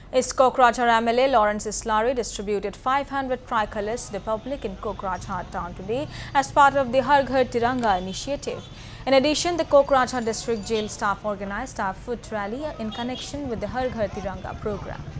Its Kokrajhar MLA Lawrence Islary distributed 500 tricolors to the public in Kokrajhar town today as part of the Har Ghar Tiranga initiative. In addition, the Kokrajhar District Jail Staff organized a foot rally in connection with the Har Ghar Tiranga program.